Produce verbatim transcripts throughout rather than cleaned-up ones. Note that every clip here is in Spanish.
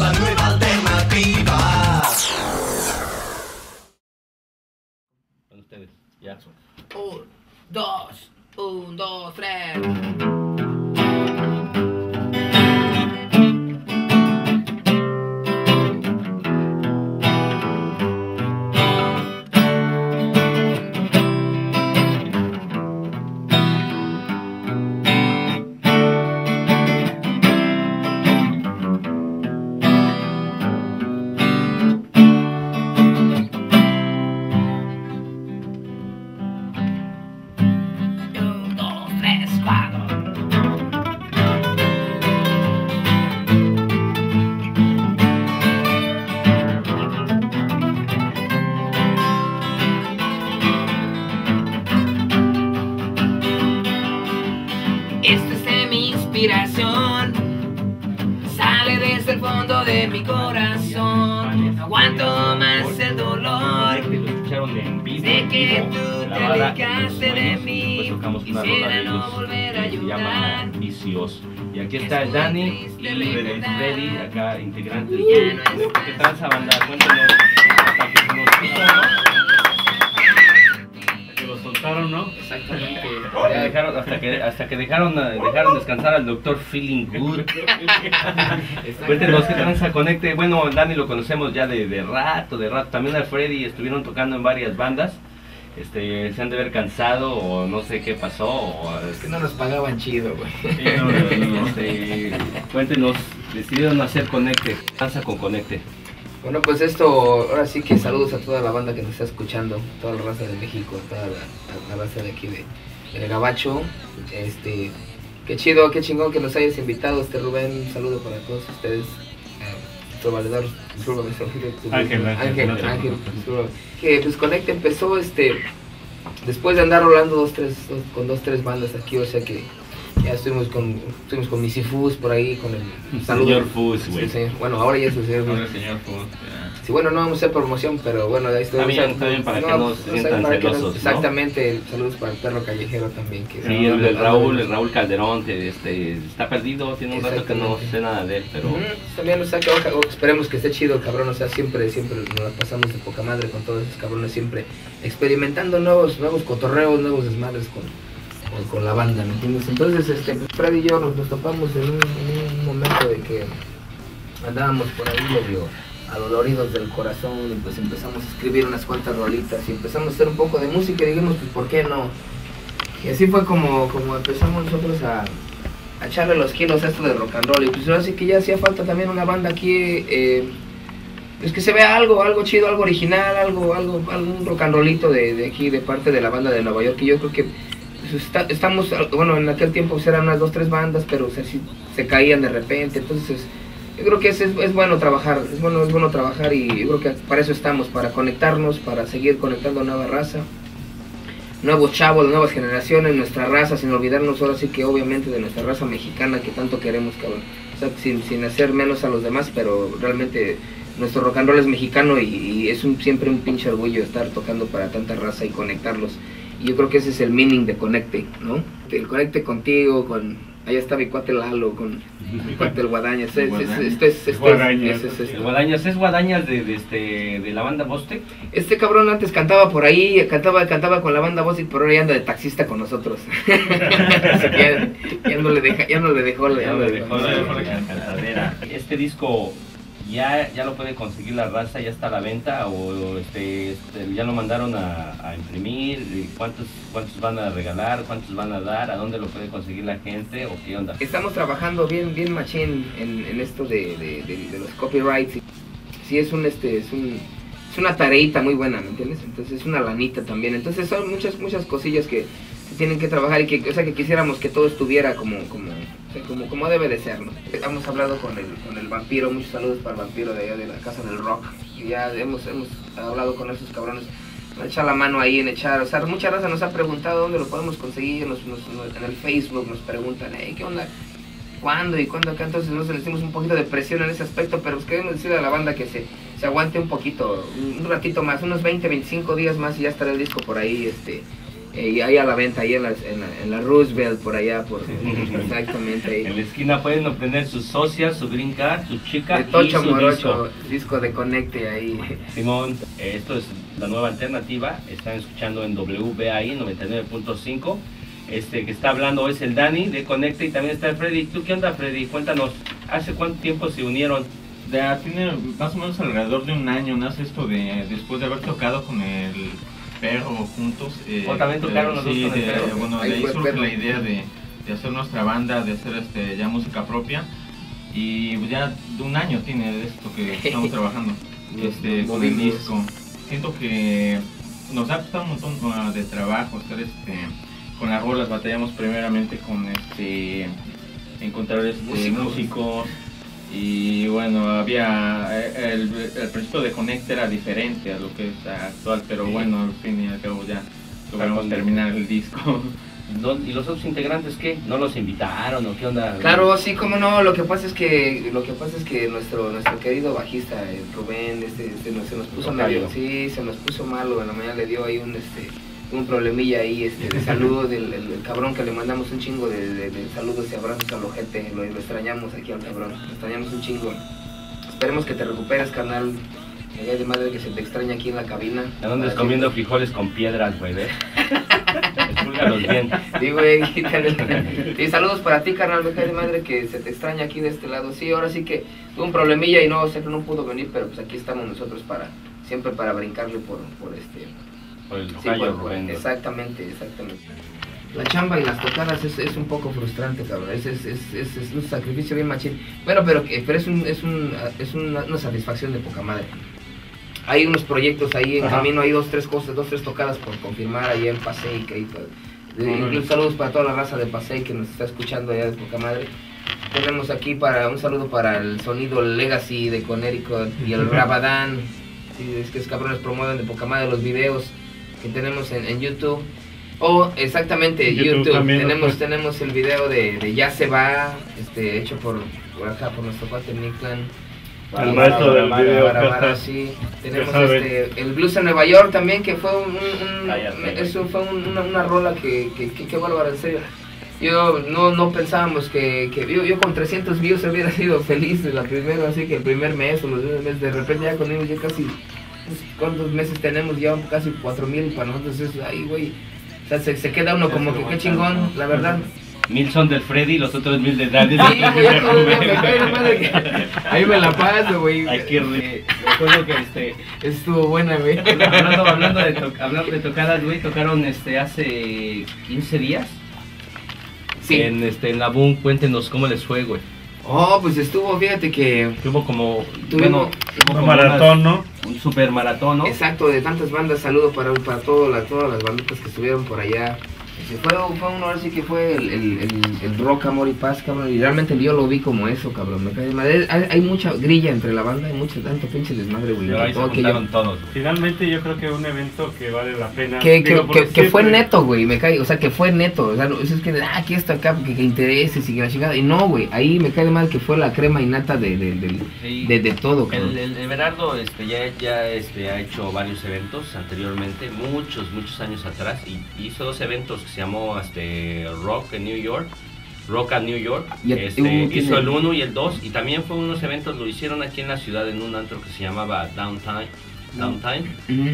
la nueva alternativa. Con ustedes, ya. Un, dos, un, dos, tres. Esta es de mi inspiración, sale desde el fondo de mi corazón. No aguanto más el dolor, sé que tú te alejaste de mí. Quisiera no volver a ayudar. Vicios. Y aquí está el Dani y el Freddy, acá integrantes. ¿Qué tal esa banda? Cuéntanos. Hasta que nos que lo soltaron, ¿no? Exactamente. Ya dejaron, hasta que, hasta que dejaron, dejaron descansar al doctor Feeling Good. Cuéntenos qué tranza Conecte. Bueno, Dani lo conocemos ya de, de rato, de rato. También al Freddy estuvieron tocando en varias bandas. Este, se han de haber cansado o no sé qué pasó. O, Es que no nos pagaban chido, güey. Sí, no, no, no, este, cuéntenos, decidieron hacer Conecte, tranza con Conecte. Bueno, pues esto, ahora sí que saludos a toda la banda que nos está escuchando, toda la raza de México, toda la, la, la raza de aquí de, de Gabacho. Este, qué chido, qué chingón que nos hayas invitado, este Rubén, un saludo para todos ustedes. Nuestro valedor, Ángel, Ángel, Ángel, no te Ángel, preocupes. que pues Conecte empezó este, después de andar rolando dos, tres, dos, con dos, tres bandas aquí, o sea que ya estuvimos con, estuvimos con Missy Fus por ahí, con el saludo. Señor Fus, güey. Sí, señor. Bueno, ahora ya es el señor. Ahora el señor Fus, ya. Sí, bueno, no vamos a hacer promoción, pero bueno, ahí estoy. Está bien, está bien, para que no se sientan para que no- celosos, ¿no? Exactamente, saludos para el perro callejero también. Que Sí, el, el Raúl, el Raúl Calderón, te- este, está perdido, tiene un rato que no Exactamente. sé nada de él, pero... Ujú, también, o sea, que oja- o- esperemos que esté chido el cabrón, o sea, siempre, siempre nos la pasamos de poca madre con todos esos cabrones, siempre experimentando nuevos, nuevos cotorreos, nuevos desmadres con, con, con la banda, ¿me entiendes? Entonces, este, pues, Freddy y yo nos, nos topamos en un, en un momento de que andábamos por ahí medio adoloridos del corazón y pues empezamos a escribir unas cuantas rolitas y empezamos a hacer un poco de música y dijimos, pues, ¿por qué no? Y así fue como, como empezamos nosotros a, a echarle los kilos a esto de rock and roll. Y pues ahora sí que ya hacía falta también una banda aquí, eh, pues que se vea algo, algo chido, algo original, algo, algo, algún rock and rollito de, de aquí, de parte de la banda de Nueva York. Y yo creo que pues, está, estamos, bueno, en aquel tiempo pues, eran unas dos, tres bandas, pero o sea, sí, se caían de repente. Entonces yo creo que es, es, es bueno trabajar, es bueno, es bueno trabajar y yo creo que para eso estamos, para conectarnos, para seguir conectando a nueva raza. Nuevos chavos, nuevas generaciones, nuestra raza, sin olvidarnos ahora sí que obviamente de nuestra raza mexicana que tanto queremos, cabrón. O sea, sin, sin hacer menos a los demás, pero realmente nuestro rock and roll es mexicano y, y es un, siempre un pinche orgullo estar tocando para tanta raza y conectarlos. Y yo creo que ese es el meaning de Conecte, ¿no? El Conecte contigo, con... Allá está mi cuate Lalo, con mi cuate el Guadañas. Es, es, es, es, es, Guadañas. es, es, es, El Guadañas, ¿es Guadañas de, de, este, de la banda Bostec? Este cabrón antes cantaba por ahí, cantaba, cantaba con la banda Bostec, pero ahora ya anda de taxista con nosotros. ya, ya no le deja, ya no le dejó, Ya no me le dejó la, dejó. la cantadera. Este disco ya, ya lo puede conseguir la raza, ya está a la venta o este, este, ya lo mandaron a, a imprimir. ¿Y ¿Cuántos, ¿Cuántos van a regalar? ¿Cuántos van a dar? ¿A dónde lo puede conseguir la gente? ¿O qué onda? Estamos trabajando bien, bien machín en, en esto de, de, de, de los copyrights. Sí, es un, este, es un, es una tareita muy buena, ¿me entiendes? Entonces es una lanita también. Entonces son muchas, muchas cosillas que se tienen que trabajar y que, o sea, que quisiéramos que todo estuviera como, como, o sea, como, como debe de ser, ¿no? Hemos hablado con el, con el vampiro, muchos saludos para el vampiro de allá de la Casa del Rock. Y ya hemos, hemos hablado con esos cabrones. Echar la mano ahí en echar, o sea, mucha raza nos ha preguntado dónde lo podemos conseguir, nos, nos, nos, en el Facebook nos preguntan, hey, ¿qué onda? ¿Cuándo y cuándo acá? Entonces nos sentimos un poquito de presión en ese aspecto, pero pues queremos decirle a la banda que se, se aguante un poquito, un ratito más, unos veinte, veinticinco días más y ya estará el disco por ahí, este, Eh, y ahí a la venta, ahí en la, en la, en la Roosevelt, por allá, por, exactamente ahí. En la esquina pueden obtener sus socias, su green card, su chica De y Tocho su Morocho, disco. disco de Conecte ahí. Simón, esto es la nueva alternativa, están escuchando en W B A I noventa y nueve punto cinco. Este que está hablando hoy es el Dani de Conecte y también está el Freddy. ¿Tú qué onda, Freddy? Cuéntanos, ¿hace cuánto tiempo se unieron? Ya tiene más o menos alrededor de un año, nace esto de después de haber tocado con el Perro juntos. Eh, ¿O también tocaron eh, los dos sí, con el de- Perro? Bueno, Ahí de ahí fue surge Perro. la idea de, de hacer nuestra banda, de hacer este ya música propia. Y ya de un año tiene esto que estamos trabajando este, con el Movimos. disco. Siento que nos ha costado un montón uh, de trabajo estar este, con las rolas. Batallamos primeramente con este encontrar este, Músicos. músicos. Y bueno, había el, el principio de Conecte era diferente a lo que es actual, pero Sí. bueno, al fin y al cabo ya logramos terminar el disco. ¿Dó- ¿Y los otros integrantes qué? ¿No los invitaron o qué onda? Claro, sí, cómo no, lo que pasa es que lo que pasa es que nuestro nuestro querido bajista, el Rubén, este, este nos- se nos puso Tocayo. medio, sí, se nos puso malo, en la mañana le dio ahí un este un problemilla ahí este de salud, el, el- el cabrón que le mandamos un chingo de, de- de saludos y abrazos al ojete, lo, lo extrañamos aquí al cabrón, lo extrañamos un chingo. Esperemos que te recuperes, carnal. Me cae de madre que se te extraña aquí en la cabina. ¿A dónde Para es comiendo frijoles con piedras, güey? ¿Ves? Expúlgalos bien. que- Sí, güey, quítale. Y saludos para ti, carnal, me cae de madre que se te extraña aquí de este lado. Sí, ahora sí que tuvo un problemilla y no sé que no pudo venir, pero pues aquí estamos nosotros para, siempre para brincarle por, por este... Por el Sí, tocayo por- por- Rubén. exactamente, exactamente. La chamba y las tocadas es, es un poco frustrante, cabrón. Es, es, es, es, es un sacrificio bien machín. Bueno, pero, eh, pero es, un, es, un, es una, una satisfacción de poca madre. Hay unos proyectos ahí en Ajá. camino, hay dos, tres cosas, dos, tres tocadas por confirmar allá en Pasey. Que, hay, eh, Órale. incluso saludos para toda la raza de Pasey que nos está escuchando allá de poca madre. Tenemos aquí para un saludo para el sonido Legacy de Connecticut y el Rabadán. Sí, es que es cabrones promueven de poca madre los videos que tenemos en, en YouTube. O exactamente, En YouTube YouTube, también, tenemos, ¿no? tenemos el video de, de Ya se va, este, hecho por, por acá, por nuestro cuate Nicklan. El maestro del video, Cata. Sí. Tenemos Ya saben. este, el Blues en Nueva York también, que fue un, un- un- Cállate, güey. eso fue un- una, una rola que, que, que, que bárbara, en serio. Yo no, no pensábamos que, que yo, yo con trescientos views hubiera sido feliz de la primera, así que el primer mes o los primeros meses, de repente ya con ellos ya casi, pues, ¿cuántos meses tenemos? Ya casi cuatro mil para nosotros, eso, ahí güey, o sea, se, se queda uno Ya como se que lo qué aguantan, chingón, ¿no? la verdad. Mil son del Freddy, los otros mil de Dani. Sí, güey, ya todo el día me cae la madre que ahí me la paso, güey. Hay que re- recuerdo que este Estuvo buena, güey. hablando, hablando de to- hablando de tocadas, güey, tocaron este hace quince días Sí. en este en la Boom. Cuéntenos cómo les fue, güey. Oh, pues estuvo, fíjate que Tuvo como Tuvimos bueno, tuvo Un como maratón, ¿no? unas- un super maratón, ¿no? exacto, de tantas bandas, saludos para, para todas las, todas las banditas que estuvieron por allá. Este, Fue, fue un ahora sí que fue el, el, el, el rock, amor y paz, cabrón. Y realmente yo lo vi como eso, cabrón. Me cae de madre. Hay, hay mucha grilla entre la banda, hay mucho tanto pinche desmadre, güey. Pero ahí se Todo que yo- juntaron todos, güey. Finalmente yo creo que un evento que vale la pena. Que, que, Digo, porque que, que fue siempre- neto, güey, me cae, o sea, que fue neto, o sea, no, eso es que, ah, aquí está acá, que, que intereses y que la chingada, y no, güey, ahí me cae de mal que fue la crema innata de, de, de, Sí. de, de todo, cabrón. El, el Everardo este, ya, ya este, ha hecho varios eventos anteriormente, muchos, muchos años atrás, y hizo dos eventos que se llamó este, Rock en New York, Rock at New York, Y- este, uh, tiene- hizo el uno y el dos, y también fue unos eventos, lo hicieron aquí en la ciudad en un antro que se llamaba Downtime, Downtime Ujú.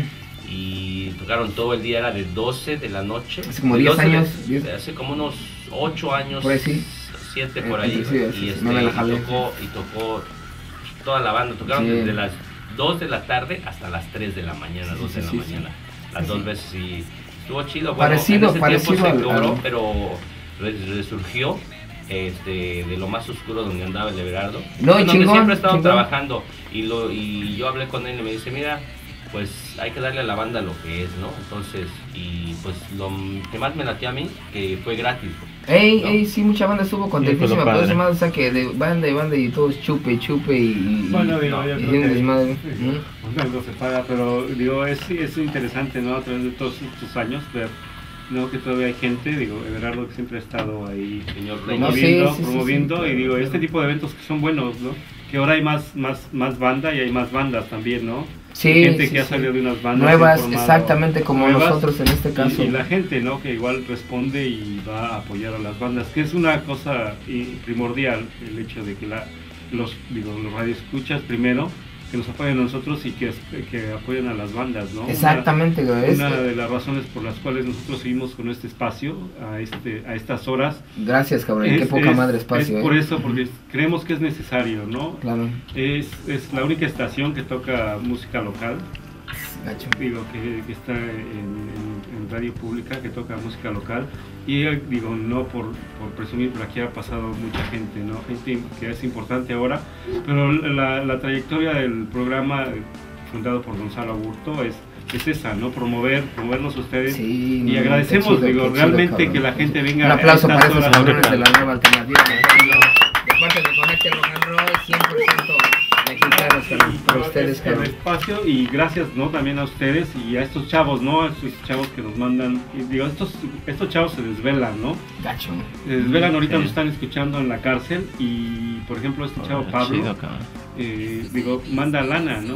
y tocaron todo el día, era de doce de la noche. Hace como de diez doce de- años, diez. hace como unos ocho años, Por ahí sí. siete Eh, por ahí, inclusive, sí, y, sí, este, no me la y jalé. tocó, y tocó toda la banda, tocaron Sí. desde las dos de la tarde hasta las tres de la mañana, Sí, dos sí, de la sí, mañana, sí. las Sí, dos sí. veces, y estuvo chido. Bueno, Parecido- en ese parecido tiempo se al- quebró, al- pero re- resurgió este, de lo más oscuro donde andaba el Everardo. No, y donde chingón, siempre he estado chingón. trabajando, y, lo, y yo hablé con él y me dice, mira, pues hay que darle a la banda lo que es, ¿no? Entonces, y pues lo que más me latió a mí, que fue gratis. Ey, ¿no? ey, sí, mucha banda estuvo Sí, pues, contentísima, lo pero padre. ese más, o sea, que de banda y banda y todos chupe, chupe y... y- Bueno, digo, no, yo y creo un que desmadre. sí, Ujú. algo se paga, pero digo, es, sí, es interesante, ¿no? A través de todos estos años ver, ¿no? Que todavía hay gente, digo, Everardo que siempre ha estado ahí Señor Rey. No, sí, promoviendo, sí, sí, promoviendo sí, y claro, digo, claro. este tipo de eventos que son buenos, ¿no? Que ahora hay más, más, más banda y hay más bandas también, ¿no? Sí, gente sí, que ha sí. salido de unas bandas Nuevas, informado, exactamente como nuevas, nosotros en este caso. Y, y la gente, ¿no? Que igual responde y va a apoyar a las bandas, que es una cosa y, primordial, el hecho de que la, los, digo, los radioescuchas primero, que nos apoyen a nosotros y que, que apoyen a las bandas, ¿no? Exactamente, una, güey. una de las razones por las cuales nosotros seguimos con este espacio, a, este, a estas horas. Gracias, cabrón, es, qué poca es, madre espacio. Es por eh. eso, porque creemos que es necesario, ¿no? Claro. Es, es la única estación que toca música local. Gacho. Digo, que, que está en, en, en radio pública, que toca música local. Y digo, no por, por presumir, pero aquí ha pasado mucha gente, ¿no? Gente que es importante ahora. Pero la, la trayectoria del programa fundado por Gonzalo Aburto es, es esa, ¿no? Promover, promovernos ustedes. Sí, y no, agradecemos, qué chido, digo, qué chido, realmente cabrón, que la qué gente chido. venga Un aplauso a para estas esos horas. cabrones de la nueva alternativa. De parte de Conecte Rock and Roll, cien por ciento mexicanos, cabrón, para ustedes, Es el cabrón. espacio y gracias, ¿no? También a ustedes y a estos chavos, ¿no? A estos chavos que nos mandan, y digo, estos, estos chavos se desvelan, ¿no? Gacho. Se desvelan, ahorita Sí. nos están escuchando en la cárcel y, por ejemplo, este chavo Ah, Pablo, chido, cabrón. eh, digo, manda lana, ¿no?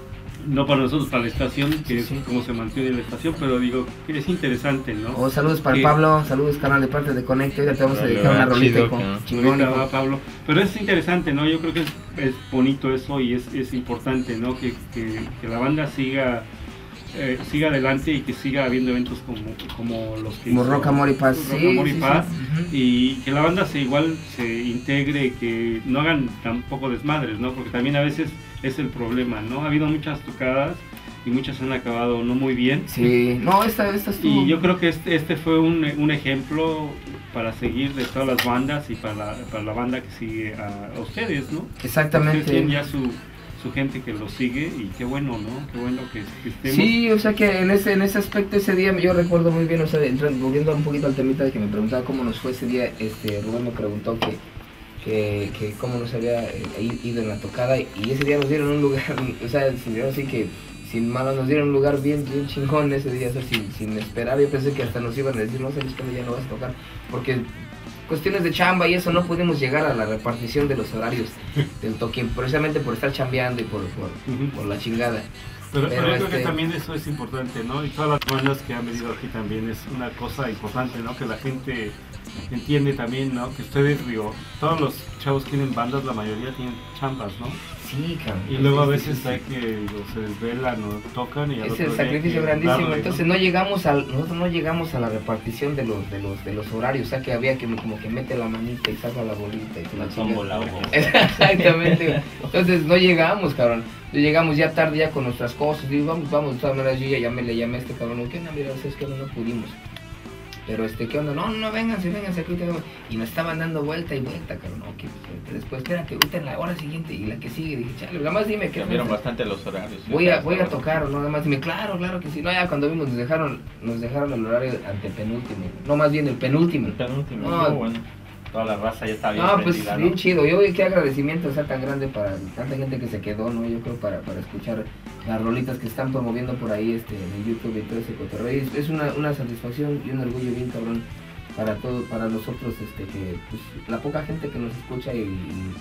No para nosotros, para la estación, que Sí, sí. es como se mantiene la estación, pero digo, que es interesante, ¿no? Oh, saludos para Sí. Pablo, saludos canal de parte de Conecte. Ahorita te vamos a Dale, dedicar una va, rolita, chido, hijo. cabrón. Chingón, Ahorita hijo. va Pablo, pero es interesante, ¿no? Yo creo que es, es bonito eso y es, es importante, ¿no? Que, que, que la banda siga eh, siga adelante y que siga habiendo eventos como, como los que Como hizo Rock, Amor y Paz. Rock, Sí, Amor y sí, sí. Paz, Ujú. y que la banda se igual se integre, que no hagan tampoco desmadres, ¿no? Porque también a veces es el problema, ¿no? Ha habido muchas tocadas y muchas han acabado no muy bien. Sí, no, esta, esta estuvo. Y yo creo que este, este fue un, un ejemplo para seguir de todas las bandas y para la, para la banda que sigue a, a ustedes, ¿no? Exactamente. Ustedes tienen ya su, su gente que los sigue y qué bueno, ¿no? Qué bueno que, que estemos. Sí, o sea que en ese, en ese aspecto ese día yo recuerdo muy bien, o sea, entrando, volviendo un poquito al temita de que me preguntaba cómo nos fue ese día, este, Rubén me preguntó que, que, que cómo nos había eh, ido en la tocada y ese día nos dieron un lugar, o sea, así que sin malos nos dieron un lugar bien, bien chingón ese día, o sea, sin, sin esperar. Yo pensé que hasta nos iban a decir, no sabes que ya no vas a tocar, porque cuestiones de chamba y eso no pudimos llegar a la repartición de los horarios del toquín, precisamente por estar chambeando y por, por, Ujú. por la chingada. Pero, Pero pero yo creo este- que también eso es importante, ¿no? Y todas las bandas que han venido aquí también es una cosa importante, ¿no? Que la gente entiende también, ¿no? Que ustedes, digo, todos los chavos que tienen bandas, la mayoría tienen chambas, ¿no? Sí, cabrón. Y luego a Sí, veces sí, sí. hay que, digo, se desvelan o tocan y al Es otro el día hay sacrificio que grandísimo, darle, ¿no? entonces no llegamos al, nosotros no llegamos a la repartición de los, de los, de los horarios, o sea que había que como que mete la manita y saca la bolita y se la La chinga. tómbola, ojo. Exactamente, entonces no llegamos, cabrón, llegamos ya tarde ya con nuestras cosas, digo, vamos, vamos, de todas maneras yo ya llamé, le llamé a este cabrón, ¿qué onda? Mira, es que no, no pudimos. Pero este, ¿qué onda? No, no, vénganse, vénganse aquí. Ahorita, y nos estaban dando vuelta y vuelta, cabrón. Ok, pues, después, espérate, ahorita en la hora siguiente y la que sigue, dije, chale, nada más dime qué Cambiaron onda. bastante los horarios. Voy a, voy a tocar, ¿no? Nada más dime, claro, claro que sí. No, ya cuando vimos nos dejaron, nos dejaron el horario antepenúltimo. No, más bien el penúltimo. El penúltimo, No. estuvo bueno. Toda la raza ya está bien No, pues prendida, bien ¿no? chido. Yo qué agradecimiento, o sea, tan grande para tanta gente que se quedó, ¿no? Yo creo para, para escuchar las rolitas que están promoviendo por ahí este, en YouTube y todo ese cotorreo. Es, es una, una satisfacción y un orgullo bien cabrón para todo, para nosotros, este, que pues, la poca gente que nos escucha y,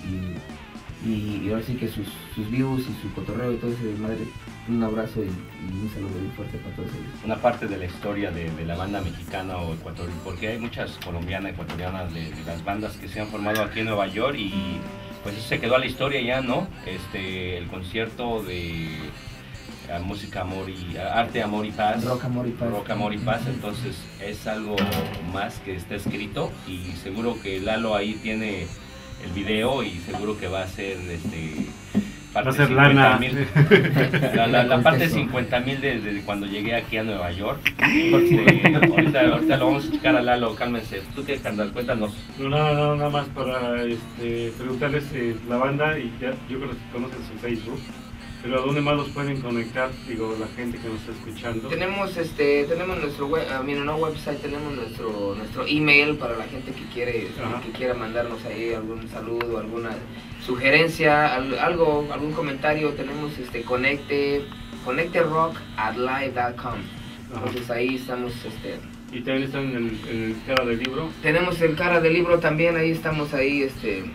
y, y, y ahora sí que sus, sus views y su cotorreo y todo ese madre. Un abrazo y, y un saludo bien fuerte para todos ellos. Una parte de la historia de, de la banda mexicana o ecuatoriana, porque hay muchas colombianas, ecuatorianas de, de las bandas que se han formado aquí en Nueva York y pues eso se quedó a la historia ya, ¿no? Este, el concierto de a música, amor y a- arte, amor y paz. Rock, amor y paz. Rock, amor y paz, entonces es algo más que está escrito y seguro que Lalo ahí tiene el video y seguro que va a ser este Va a ser lana. mil. La, la, la parte cincuenta mil desde de cuando llegué aquí a Nueva York. Este, ahorita, ahorita lo vamos a checar a Lalo, cálmense. ¿Tú qué, Candal? Cuéntanos. No, nada, nada, nada más para este, preguntarles eh, la banda y ya, yo creo que conocen su Facebook, pero ¿a dónde más los pueden conectar? Digo, la gente que nos está escuchando. Tenemos este, tenemos nuestro web, a mí no website, tenemos nuestro nuestro email para la gente que quiere Ajá. que quiera mandarnos ahí algún saludo, alguna sugerencia, al- algo, algún comentario. Tenemos este conecte conecte rock at live dot com. Entonces ahí estamos este Y también están en el, en el cara del libro. tenemos el cara del libro también, ahí estamos ahí este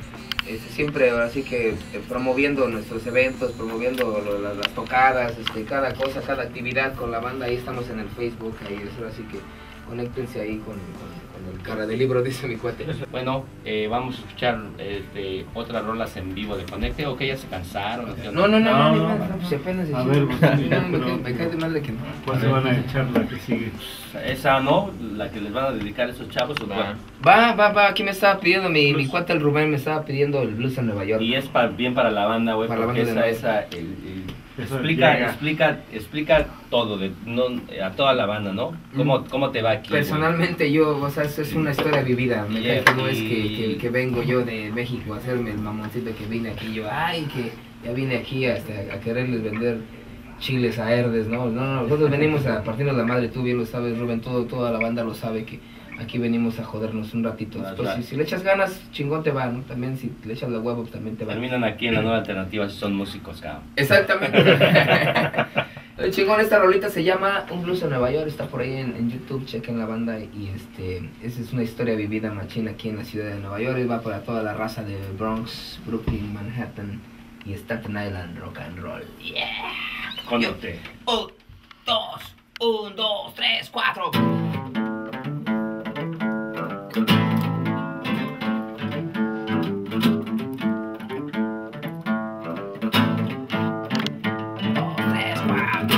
este, siempre así que eh, promoviendo nuestros eventos, promoviendo lo- la- las tocadas, este, cada cosa, cada actividad con la banda. Ahí estamos en el Facebook, ahí eso, así que conéctense ahí con, con- con el cara de libro, dice mi cuate. Bueno, eh, vamos a escuchar este, otras rolas en vivo de Conecte, o que ya se cansaron. ¿O qué onda? No, no, no, no, No, no, no. no, no, pues apenas A sí. ver, pues, sí, No, me, pero- cae- me cae de madre que no. ¿Cuál se van a echar la que sigue? Esa no, la que les van a dedicar a esos chavos. ¿O Va. Va, va, va, aquí me estaba pidiendo, mi, mi cuate el Rubén me estaba pidiendo el blues en Nueva York. Y es pa- bien para la banda, güey, Para la porque banda de esa, Nueva esa, el- el- Eso explica, llega. explica, explica todo, de, no, a toda la banda, ¿no? ¿Cómo, cómo te va aquí? güey? Personalmente yo, o sea, es una historia vivida, me Y- cae que no es y- que, que, que vengo yo de México a hacerme el mamoncito que vine aquí, yo, ay, que ya vine aquí hasta a quererles vender chiles a Herdes, no, no, no, nosotros venimos a partirnos la madre, tú bien lo sabes, Rubén, todo, toda la banda lo sabe que aquí venimos a jodernos un ratito, Ah, pues, claro. si, si le echas ganas, chingón te va, ¿no? También si le echas la huevo, pues también te va. Terminan aquí en la nueva alternativa si son músicos, cabrón. Exactamente. El chingón, esta rolita se llama Un Blues en Nueva York, está por ahí en, en YouTube, chequen la banda y este, esa es una historia vivida machina aquí en la ciudad de Nueva York y va para toda la raza de Bronx, Brooklyn, Manhattan y Staten Island, rock and roll. Yeah. Conecte. Un, dos, un, dos, tres, cuatro. Dos, tres, cuatro.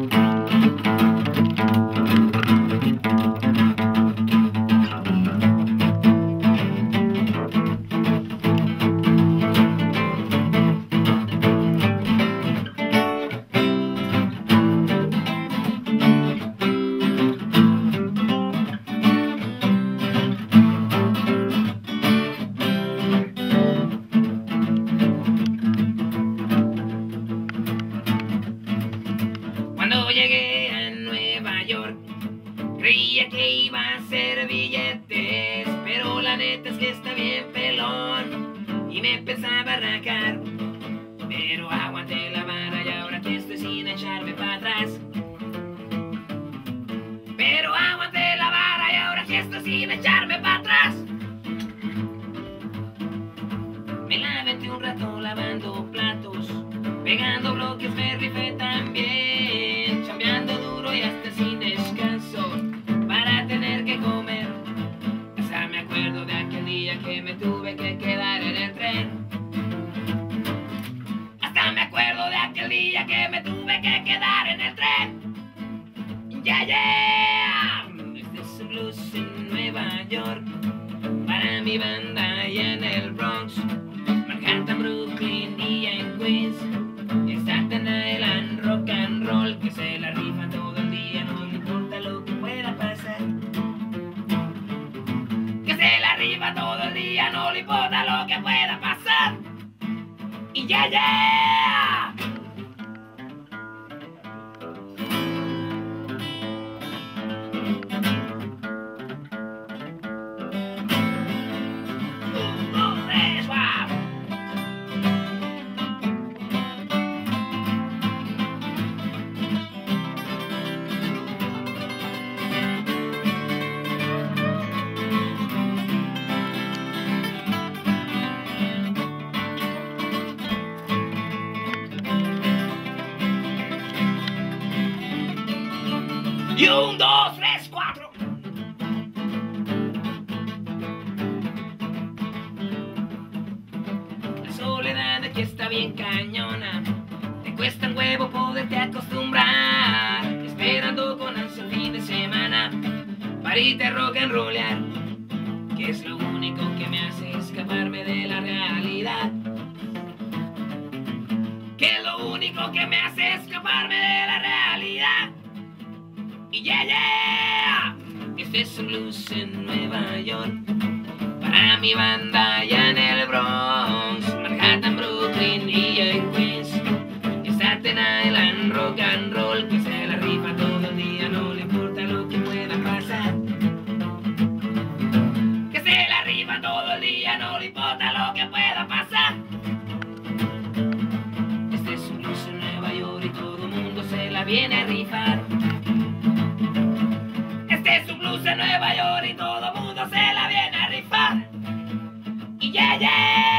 Cuando llegué a Nueva York, creía que iba a hacer billetes, pero la neta es que está bien pelón y me empezaba a arrancar. Pero aguanté la vara y ahora que estoy sin echarme para atrás. Pero aguanté la vara y ahora que estoy sin echarme para atrás. Me la aventé un rato lavando platos, pegando bloques me rifé también, chambeando duro y hasta sin descanso para tener que comer. Hasta me acuerdo de aquel día que me tuve que quedar en el tren. Hasta me acuerdo de aquel día que me tuve que quedar en el tren. Yeah, yeah. Este es un blues en Nueva York para mi banda allá en el Bronx, Manhattan, Brooklyn y en Queens. Staten Island, rock and roll, que se la rifa todo el día, no le importa lo que pueda pasar. Que se la rifa todo el día, no le importa lo que pueda pasar. Y ya, ya. Un, dos, tres, guau. Y un, dos, tres, cuatro. La soledad aquí está bien cañona. Te cuesta un huevo poderte acostumbrar. Esperando con ansia el fin de semana para irte a rock and rollear, que es lo único que me hace escaparme de la realidad. Que es lo único que me hace escaparme de la realidad. Y yeah, yeah. Este es un blues en Nueva York para mi banda allá en el Bronx, Manhattan, Brooklyn y en Queens. Staten Island, rock and roll, que se la rifa todo el día, no le importa lo que pueda pasar. Que se la rifa todo el día, no le importa lo que pueda pasar. Este es un blues en Nueva York y todo el mundo se la viene a rifar. Este es un blues en Nueva York y todo el mundo se la viene a rifar. Y yeah, yeah.